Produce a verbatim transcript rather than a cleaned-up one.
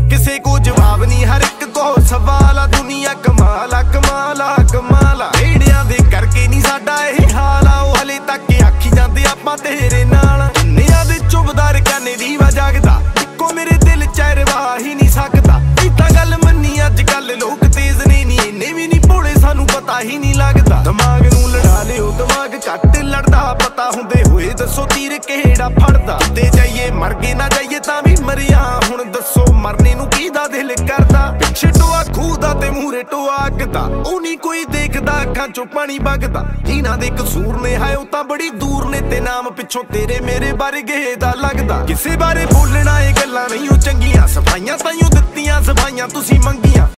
किसे को जवाब नहीं, हर एक को सवाल आ। दुनिया कमाला कमाला कमाला, भेड़िया दे करके नहीं साडा ये हाल आ। ओ हले तक आखी जांदे आपां तेरे नाल, किन्नियां दे चुभदार कहने दीवा जागदा, इक्को मेरे दिल च रवा ही नहीं सकदा। इतां गल मन्नी अजकल लोक तेज ने नी, इन्ने भी नहीं भोले सानू पता ही नहीं लगदा। दिमाग नू लड़ा लियो दिमाग घट लड़दा, पता हुंदे होए दसो तीर किहड़ा फड़दा। किते जाइए मर गए ना जाइए तां भी मरिया, हुण दसो मरने नू कीदा दिल करदा। पिछे टोआ खूदा ते मूरे टोआ अगदा, ओ नहीं कोई देखदा अखां चों पानी बगदा। जिन्हां दे कसूर ने है ओ तां बड़ी दूर ने, ते नाम पिछों तेरे मेरे वर्गे दा लगदा। किसे बारे बोलना ए गल्लां नहीं ओ चंगियां, सफाइयां ताइयों दित्तियां सफाइयां तुसीं मंगियां।